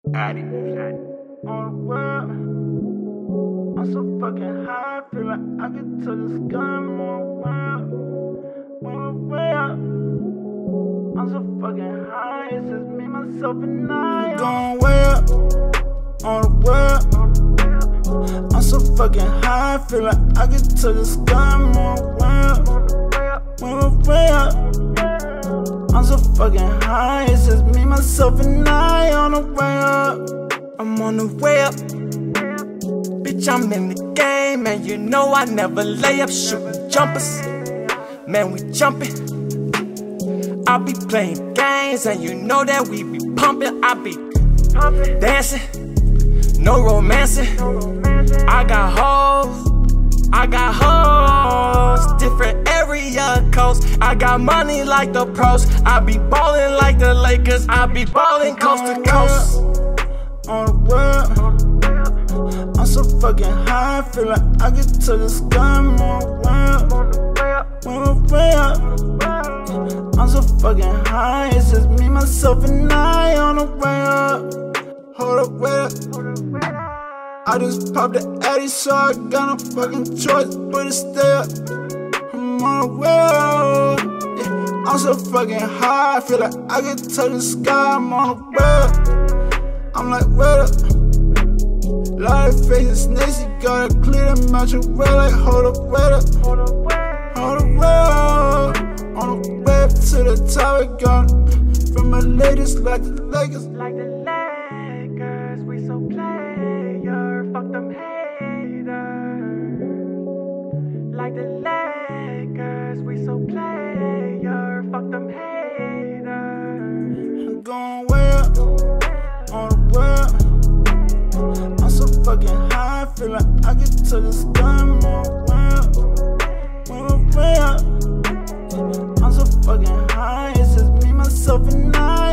Addy. On the world, I'm so fucking high, I feel like I could touch the sky more wild. On the way up, I'm so fucking high, it's just me, myself, and I. I'm going way up, on the world. I'm so fucking high, I feel like I could touch the sky more wild. On the way up, I'm so fucking high, it's just me, myself, and I. On the way up, I'm on the way up. Bitch, I'm in the game, and you know I never lay up. Shooting jumpers, man, we jumping. I be playing games, and you know that we be pumping. I be dancing, no romancing. I got hoes, different area codes. I got money like the pros. I be ballin' like the Lakers. I be ballin' coast to coast. On the world, I'm so fucking high, I feel like I could touch the sky more wild. On the way up, I'm so fucking high, it's just me, myself, and I. On the way up, hold up, wait up. I just popped the Addy, so I got no fucking choice but to stay up. I'm on the way up, yeah. I'm so fucking high, I feel like I could touch the sky. I'm on the way up, I'm like, wait up. Lot of faces, snakes, you gotta clear them out your way. Like, hold up, wait up. Hold up, wait up. On the way up to the top, we gone. From my ladies, like the Lakers. Like the Lakers, we so player. Fuck them haters. Like the Lakers, we so player. Fuck them haters. I'm going way up, on the way up. I'm so fucking high, I feel like I could touch the sky more wild. On the way up, I'm so fucking high, it's just me, myself, and I.